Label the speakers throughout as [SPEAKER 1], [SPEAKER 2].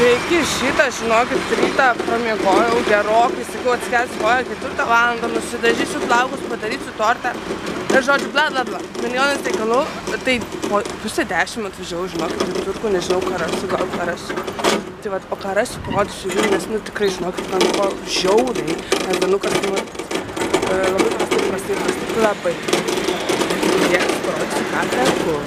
[SPEAKER 1] Sveiki, šitą, žinokit, rytą pramiegojau gerokai, sakiau, atsikelsiu koją 4 valandą, nusidažysiu plaukus, padarysiu tortą. Ir žodžiu, bla bla bla. Milijonas reikalų, tai po pusę 10 atvažiavau, žinokit, į Turku, nežinau, ką rasiu, gal ką rasiu. Tai vat, o ką rasiu, parodysiu jų, nes, nu, tikrai, žinokit, pramiegojau žiauriai, nes Danukas, nu, labai prastai, labai. Tiek, parodysiu, ką perku.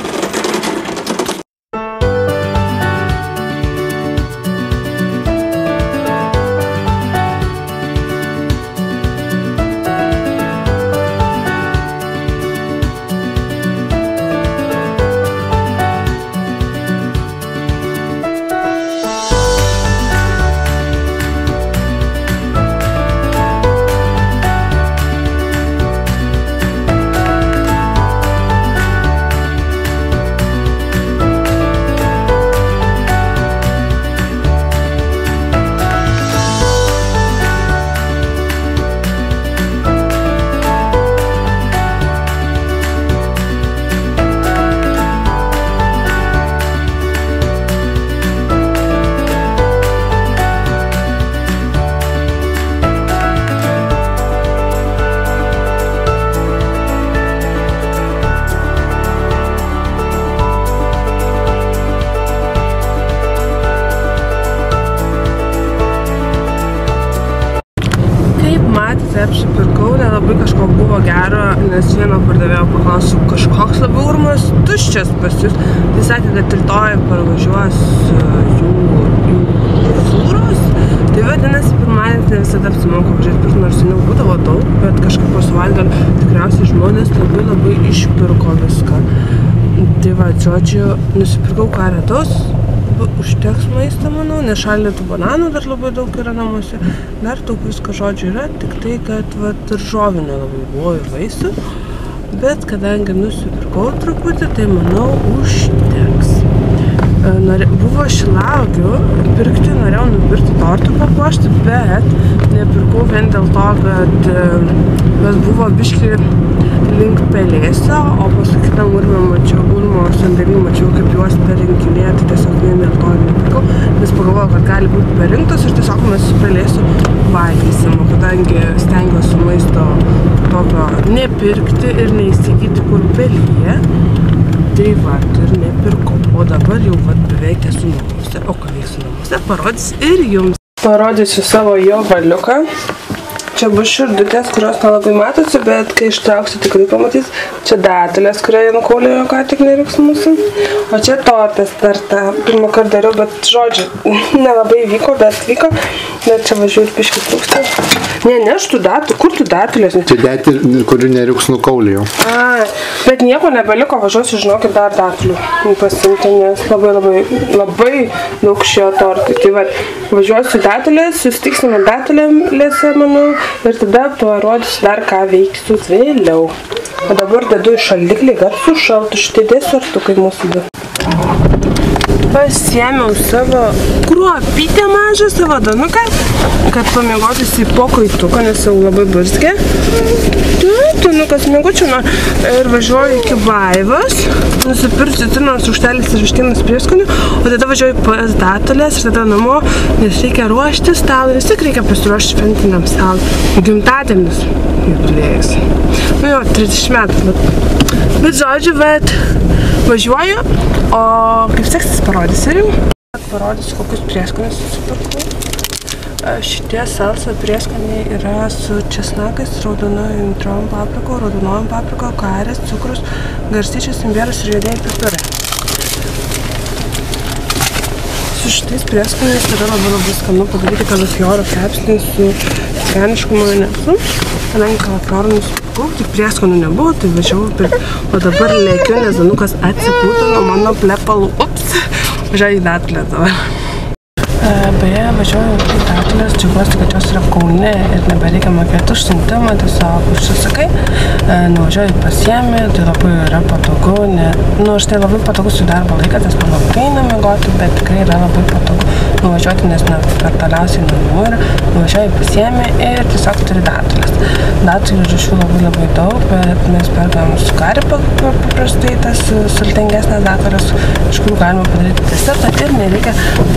[SPEAKER 1] Apsipirkau, nelabai kažko buvo gero, nes vieno pardavėjo paklausiu, kažkoks labai urmas tuščias pas jūs. Tai sakė, kad rytoj parvažiuos jų fūros. Tai vadinasi, pirmadienis ne visada apsimoka važiuoti pirkti, nors seniau būdavo daug, bet kažkaip po savaitgalio tikriausiai žmonės labai išpirko viską. Tai va, žodžiu, nusipirkau ką retaus. Užteks maistą, manau, nešaldytų bananų dar labai daug yra namuose. Dar daug visko, žodžiu, yra, tik tai, kad daržovių nelabai buvo ir vaisių. Bet kadangi nusipirkau truputį, tai manau, užteks. Buvo šilauogių pirkti, norėjau nupirkti tortų papuošti, bet nepirkau vien dėl to, kad mes buvo biški link pelėsio, o paskui kitam urmo sandėlį mačiau, kaip juos perrinkinėja, tai tiesiog vien dėl to nepirkau, nes pagalvojau, kad gali būti perrinktos ir tiesiog mes su pelėsiu valgysim, kadangi stengiuosi maisto tokio nepirkti ir neįsigyti kur pelyje, tai va, ir nepirkau, o dabar jau beveik esu namuose, o ką veiksiu namuose, parodysiu ir jums. Parodysiu savo jovaliuką. Čia bus širdutės, kurios nelabai matosi, bet kai ištrauksiu tikrai pamatys. Čia datelės, kurie nukaulėjo ką tik neriksmusi. O čia tortas dar tą pirmą kartą dariau, bet žodžiu, nelabai vyko, bet vyko. Bet čia važiuoju ir piškis trūksta. Ne, aš tų datų, kur tų datelės?
[SPEAKER 2] Čia datų, kurių neriks nukaulėjo.
[SPEAKER 1] Bet nieko nebeliko, važiuosiu, žinokit, dar datelių pasiimti, nes labai daug šio tortai. Tai va, važiuosiu datelės, susitiksime datelėse, manau. Ir tada parodysiu dar ką veiksiu vėliau. O dabar dedu į šaldiklį, kad sušaltų šitie desertukai mūsų du. Pasiėmiau savo kruopytę mažą, savo Danuką, kad pamiegotis į pokaituką, nes jau labai burzgė. Danukas miegočiau ir važiuoju iki Vaivos, nusipirksiu citrinos rūgštelės ir vištienos prieskonių, o tada važiuoju pas datelės ir tada namo, nes reikia ruošti stalą, vis tik reikia pasiruošti šventiniam stalui. Gimtadienis jubiliejus. Nu jo, 30 metų, bet žodžiu, važiuoju, o kaip seksis parodysiu ir jums. Parodysiu, kokius prieskonius susipirkau. Šitie salsa prieskoniai yra su česnakais, raudonojom papriko, raudonojom papriko, karės, cukrus, garstyčias, imbieras ir juodieji pipirai. Su šitais prieskoniais yra labai skanu padaryti kalafioro kepsnį su skanišku majonezu. Kadangi kalafiorą nusipirkau, tik prieskonių nebuvo, tai važiavau pirkti. O dabar lėkiu, nes Danukas atsipūtino mano plepalų. Ups, važiuoju į datelę dabar. Beje, važiuoju į Datelės, džiaugiuosi, kad jos yra Kaune ir nebereikia mokėti už siuntimą, tiesiog užsisakai, nuvažiuoju pasiemi, tai labai yra patogu, aš tai labai patogu su darbo laiką, nes man labai eina miegoti, bet tikrai yra labai patogu nuvažiuoti, nes per toliausiai namų yra, nuvažiuoju pasiemi ir tiesiog turi Datelės. Datelių rūšių labai daug, bet mes perkam su kari paprastai tas sultingesnės Datelės, iš kurių galima padaryti desertą ir nereikia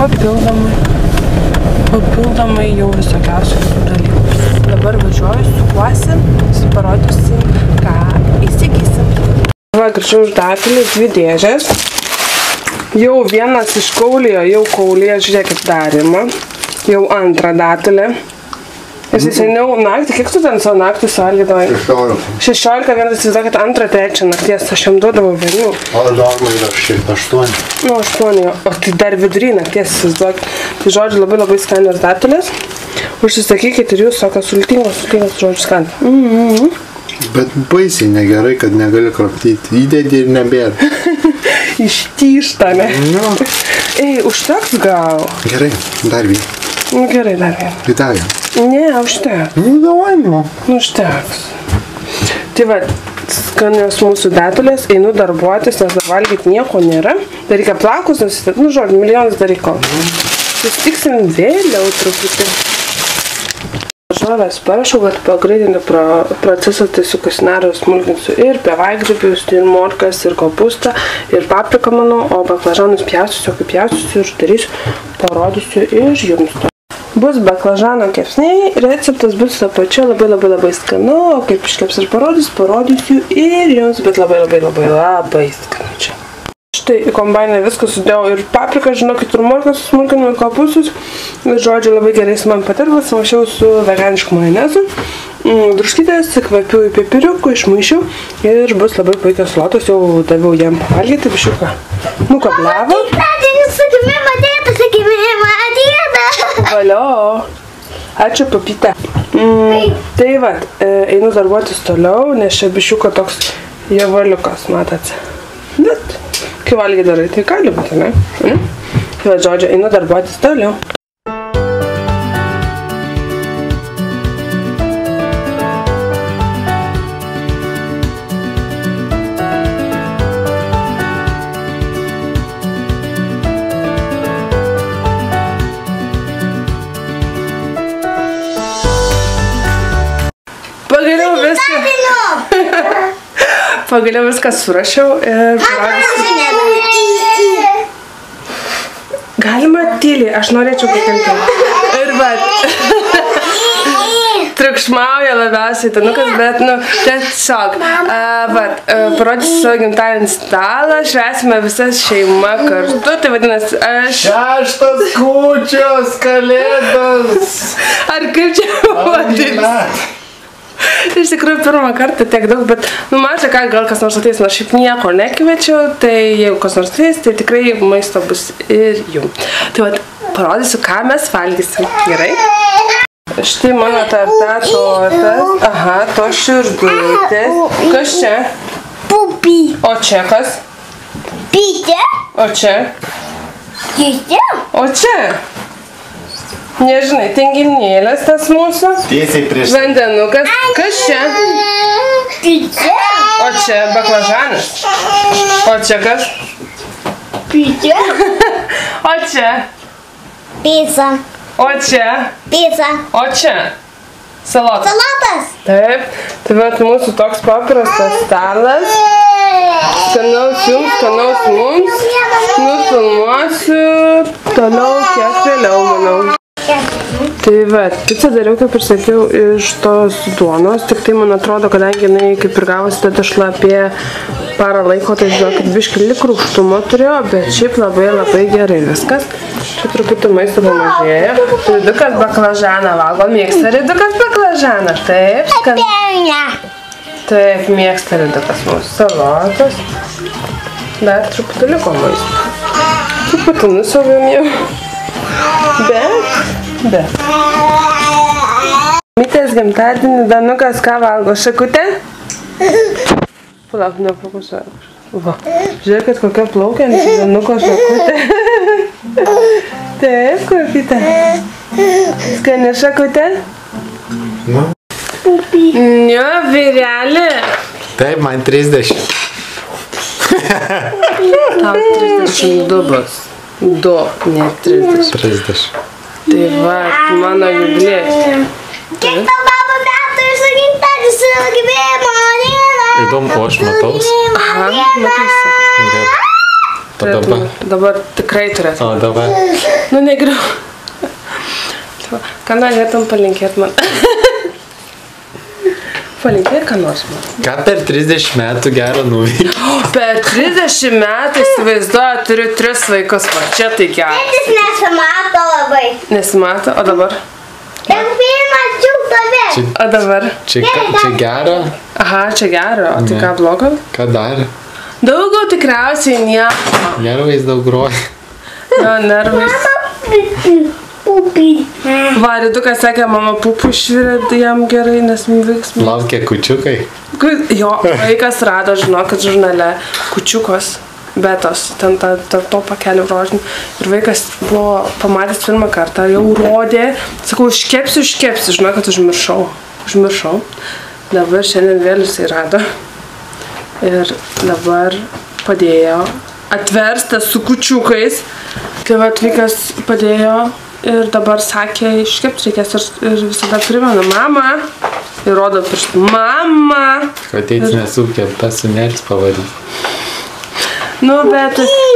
[SPEAKER 1] papildomai jau visokiausių dalykų. Dabar važiuoju, sukuosi, parodysi, ką įsigysim. Va, grįžau iš Datelį, 2 dėžės. Jau vienas iš Kaulijo, žiūrėkit, darymą. Jau antrą Datelę. Esi seniau naktį, kiek tu ten savo naktį suvalgydavai? 16, vienas įsivaizduokit, 2-3 nakties, aš jam duodavau vėliau.
[SPEAKER 2] O norma yra 8.
[SPEAKER 1] Nu, 8, o tai dar vidury nakties įsivaizduokit. Tai žodžiu, labai skanios Datelės. Užsisakykit ir jūs sako sultingos žodžiu skanios.
[SPEAKER 2] Bet baisiai negerai, kad negali kramtyti. Įdedi ir nebėra.
[SPEAKER 1] Ištyšta, ne?
[SPEAKER 2] Nu.
[SPEAKER 1] Ei, užteks gal?
[SPEAKER 2] Gerai, dar vieną.
[SPEAKER 1] Nu, gerai, dar vieną.
[SPEAKER 2] Tai dar vieną.
[SPEAKER 1] Ne, užteks.
[SPEAKER 2] Nu, davai, nu.
[SPEAKER 1] Nu, užteks. Tai va, skanios mūsų Datelės, einu darbuotis, nes dar valgyti nieko nėra. Dar reikia plaukus nusitėti, nu, žodžiu, milijonas dar reikia. Susitiksim vėliau truputį. Žolės parašau, kad pagreitinti procesą, tai su kasinarą smulkinsiu ir bevaikžypius, ir morkas, ir kopustą, ir papriką, manau, o baklažanus pjausiu ir darysiu, parodysiu ir jums to. Bus baklažano kepsniai, receptas bus tą pačią, labai skanu, o kaip iškeps ir parodysiu ir jums, bet labai skanu čia. Štai į kombainą viską sudėjau ir papriką, žinokit, ir morkas susmulkinau, ir kopustus. Ir žodžiu, labai gerai su man patirtas, sumaišiau su veganišku majonezu. Druškytės, kvapiųjų pipiriukų, išmaišiau ir bus labai puikios salotos, jau daviau jam pavalgyti biščiuką. Nukabliavo. Valio. Ačiū, papyte. Tai va, einu darbuotis toliau, nes čia biščiuką toks javaliukas, matot. Bet kai valgiai darai, tai gali būti, ne? Tai va, žodžiu, einu darbuotis toliau. Pagaliau viską surašiau ir galima tyliai, aš norėčiau pakalbėti. Ir va, triukšmauja labiausiai tanukas, bet, tiesiog, parodysiu savo gimtadienį stalą, švęsime visas šeima kartu, tai vadinasi, aš...
[SPEAKER 2] 6 kūčios kalėdos.
[SPEAKER 1] Ar kaip čia vadinasi? Tai iš tikrųjų pirmą kartą tiek daug, bet, man čia ką, gal kas nors ateis, nors šiaip nieko nekviečiau, tai jeigu kas nors ateis, tai tikrai maisto bus ir jums. Tai va, parodysiu, ką mes valgysim, gerai? Štai mano tarta tortas, aha, to širdutės. Kas čia?
[SPEAKER 3] Pupi.
[SPEAKER 1] O čia kas?
[SPEAKER 3] Pytė.
[SPEAKER 1] O čia?
[SPEAKER 3] Pytė.
[SPEAKER 1] O čia? Nežinai, tinginėlės tas mūsų.
[SPEAKER 2] Tiesiai prieš...
[SPEAKER 1] Vandenukas. Kas čia?
[SPEAKER 3] Pytė.
[SPEAKER 1] O čia baklažanas. O čia kas?
[SPEAKER 3] Pytė.
[SPEAKER 1] O čia?
[SPEAKER 3] Pizza.
[SPEAKER 1] O čia?
[SPEAKER 3] Pizza.
[SPEAKER 1] O čia? Salotas.
[SPEAKER 3] Salatas.
[SPEAKER 1] Taip. Tai vat mūsų toks paprastas stalas. Skanaus jums, skanaus mums. Nufilmuosiu toliau kiek vėliau, manau. Tai va, picą dariau, kaip ir sakiau, iš tos duonos, tik tai man atrodo, kadangi jinai kaip ir gavosi ta tešla apie parą laiko, tai žinokit, biškį lyg rūgštumo turėjo, bet šiaip labai gerai viskas. Čia truputį maisto pamažėja. Ridukas baklažaną valgo, mėgsta ridukas baklažaną, taip, taip, mėgsta ridukas mūsų salotas. Dar truputį liko maisto. Truputį nusavėm jau. Bet. Mytės gimtadienį Danukas ką valgo? Šakutę? Palauk, nefokusuoju. Va, žiūrėkit kokia plaukianti Danuko šakutė. Taip, kruopytė. Skani šakutė?
[SPEAKER 2] Nu.
[SPEAKER 1] Ne, vyrelė.
[SPEAKER 2] Taip, man 30.
[SPEAKER 1] Tau 32 bus. 2, ne 30.
[SPEAKER 2] 30.
[SPEAKER 1] Tai va, mano jubiliejus.
[SPEAKER 3] Kiek tau baba metų ir su gimtadieniu su gyvenimo diena?
[SPEAKER 2] Įdomu, o aš mataus.
[SPEAKER 1] Aha, matysi.
[SPEAKER 2] Dabar.
[SPEAKER 1] Dabar tikrai turėtum.
[SPEAKER 2] O, dabar.
[SPEAKER 1] Nu, negriau. Ką norėtum palinkėti man? Palinkėti ką nors man.
[SPEAKER 2] Ką per 30 metų gero nuveikti?
[SPEAKER 1] Per 30 metų įsivaizduoju, turiu 3 vaikus. Va, čia tai geras.
[SPEAKER 3] Tėtis nesimato labai.
[SPEAKER 1] Nesimato, o dabar?
[SPEAKER 3] Ten pirmas džiūgtavė.
[SPEAKER 1] O dabar?
[SPEAKER 2] Čia gero?
[SPEAKER 1] Aha, čia gero. O tai
[SPEAKER 2] Ne.
[SPEAKER 1] ką blogo?
[SPEAKER 2] Ką dar?
[SPEAKER 1] Daugiau tikriausiai nieko.
[SPEAKER 2] Nervais daug groja.
[SPEAKER 1] Jo, nervais.
[SPEAKER 3] Pupi.
[SPEAKER 1] Varidukas sakė, mama pupų išvirė, tai jam gerai, nes veiksmai.
[SPEAKER 2] Laukia kučiukai.
[SPEAKER 1] Jo, vaikas rado, žinokit, žurnale kučiukos, betos, ten to pakelį rožinį. Ir vaikas buvo pamatęs pirmą kartą, jau rodė, sakau, iškepsiu, žinokit, užmiršau. Dabar šiandien vėl jisai rado. Ir dabar padėjo atverstą su kučiukais. Tai va, vaikas padėjo ir dabar sakė, iškepti reikės ir visada primena, mama. Ir rodo pirštų, mama.
[SPEAKER 2] Kad tėtis nesukepta, sunėlis pavarys.
[SPEAKER 1] Nu, bet...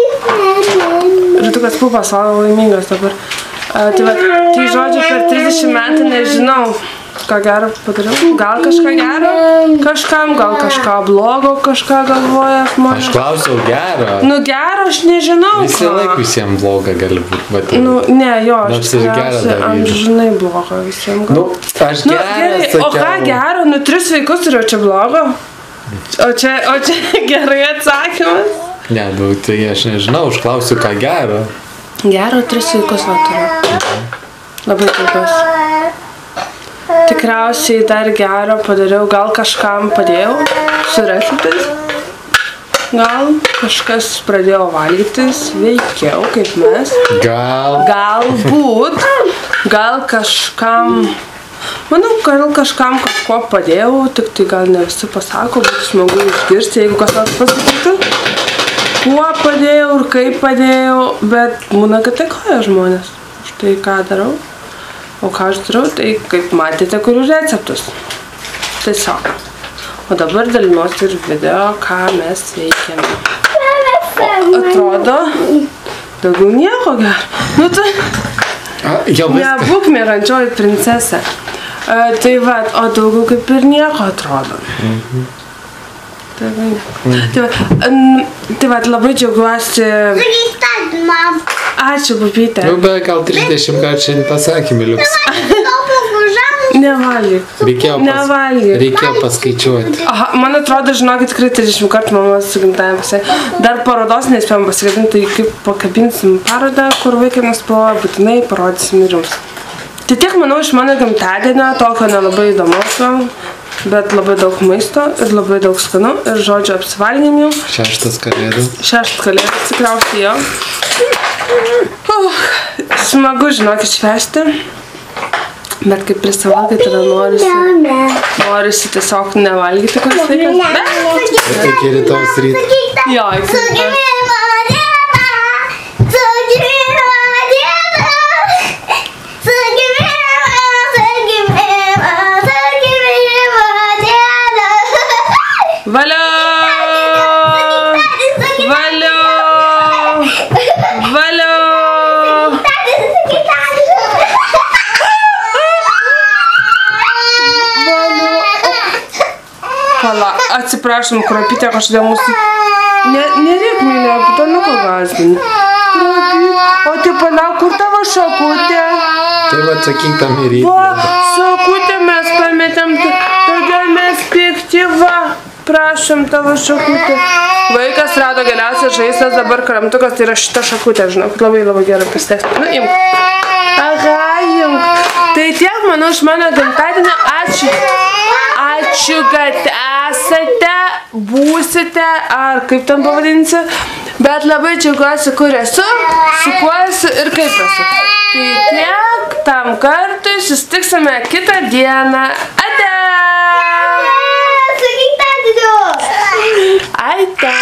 [SPEAKER 1] Rytukas pupas, o laimingas dabar. Tai va, tai žodžiu, per 30 metų nežinau, ką gero padariau. Gal kažką gero kažkam, gal kažką blogo kažką galvoja žmonės.
[SPEAKER 2] Aš klausiau gero.
[SPEAKER 1] Nu, gero aš nežinau.
[SPEAKER 2] Visi laik visiems bloga gali būti.
[SPEAKER 1] Nu, ne, jo,
[SPEAKER 2] Nors
[SPEAKER 1] aš
[SPEAKER 2] ir gerą
[SPEAKER 1] tikriausiai
[SPEAKER 2] darysiu.
[SPEAKER 1] amžinai blogo visiems gal.
[SPEAKER 2] Nu, aš
[SPEAKER 1] Nu,
[SPEAKER 2] gerą
[SPEAKER 1] gerai,
[SPEAKER 2] sakiau.
[SPEAKER 1] o ką gero? Nu, 3 vaikus turiu, čia blogo? O čia gerai atsakymas?
[SPEAKER 2] Ne, nu, tai aš nežinau, aš klausiu, ką gero.
[SPEAKER 1] Gero 3 vaikus va turiu. Labai džiaugiuosi. Tikriausiai dar gero padariau, gal kažkam padėjau su receptais. Gal kažkas pradėjo valgytis, veikiau kaip mes. Galbūt, gal kažkam, manau, gal kažkam kažko padėjau, tik tai gal ne visi pasako, būtų smagu išgirsti, jeigu kas nors pasakytų. Kuo padėjau ir kaip padėjau, bet būna, kad dėkoja žmonės už tai, ką darau. O ką aš darau, tai kaip matėte, kurių receptus. Tiesiog. O dabar dalinuosi ir video, ką mes veikiame. Atrodo, daugiau nieko gero. Nu tai, nebūk mėrančioji princesė. Tai va, o daugiau kaip ir nieko atrodo. Tai va, labai džiaugiuosi. Ačiū, pupytė.
[SPEAKER 2] Nu, bet gal 30 kartų šiandien pasakymį liuks.
[SPEAKER 1] Nevalgyk.
[SPEAKER 2] Reikėjo paskaičiuoti.
[SPEAKER 1] Aha, man atrodo, žinokit, tikrai 30 kartų mama su gimtajam pasakė. Dar parodos nespėjom pasikabinti, tai kaip pakabinsim parodą, kur vaikai nuspalvoja, būtinai parodysim ir jums. Tai tiek, manau, iš mano gimtadienio, tokio nelabai įdomus, bet labai daug maisto ir labai daug skanu ir žodžio apsivalgėm jau.
[SPEAKER 2] 6 kalėdų.
[SPEAKER 1] 6 kalėdų tikriausiai jo. Smagu, žinokit, švęsti. Bet kaip prisivalgai, tada norisi tiesiog nevalgyti kas laikas.
[SPEAKER 2] Iki rytojus ryto.
[SPEAKER 1] Jo, iki rytojus. Valio! Valio! Valio! Pala, atsiprašom, kruopytė kažkodėl mūsų... Nereik, mylė, putaniuko gąsdini. O tai palauk, kur tavo šakutė?
[SPEAKER 2] Tai va, atsakyk tam ir rytį.
[SPEAKER 1] Va, šakutė mes pametėm, todėl mes pikti, va. Prašom tavo šakutę. Vaikas rado geriausias žaislas, dabar kramtukas, tai yra šita šakutė, žinok, labai labai gerai pasitęsti. Nu, imk. Aha, imk. Tai tiek, manau, iš mano gimtadienio. Ačiū. Ačiū, kad esate, būsite, ar kaip ten pavadinsi. Bet labai džiaugiuosi, kur esu, su kuo esu ir kaip esu. Tai tiek tam kartui, susitiksime kitą dieną. Ate!
[SPEAKER 3] Su gimtadieniu!
[SPEAKER 1] Ate!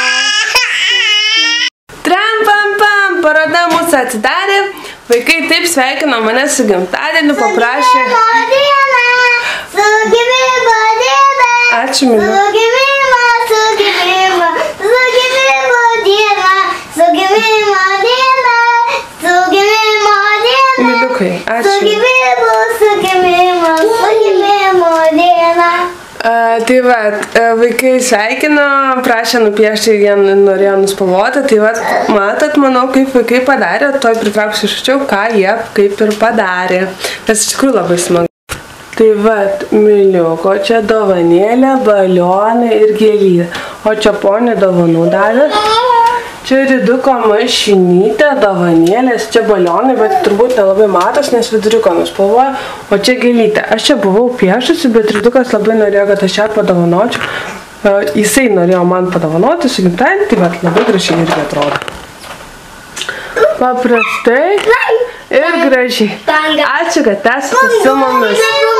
[SPEAKER 1] Tram pam pam, paroda mūsų atsidarė. Vaikai taip sveikino mane su gimtadieniu, paprašė.
[SPEAKER 3] Su gimimo diena!
[SPEAKER 1] Ačiū, myliu.
[SPEAKER 3] Su gimimo diena! Su gimimo diena! Su gimimo diena!
[SPEAKER 1] Myliukai, ačiū.
[SPEAKER 3] Su gimimo diena!
[SPEAKER 1] Tai va, vaikai sveikino, prašė nupiešti, jie norėjo nuspalvoti, tai va, matot, manau, kaip vaikai padarė, toj pritrauksiu iščiau, ką jie kaip ir padarė. Tas iš tikrųjų labai smagu. Tai va, myliuko, čia dovanėlė, balionai ir gėlytė. O čia ponė dovanų davė. Čia riduko mašinytė, dovanėlės, čia balionai, bet turbūt nelabai matos, nes viduriuko nuspalvoja, o čia gėlytė. Aš čia buvau piešusi, bet ridukas labai norėjo, kad aš ją padovanočiau. Jisai norėjo man padovanoti su gimtadieniu, tai bet labai gražiai irgi atrodo. Paprastai ir gražiai. Ačiū, kad esate su mumis.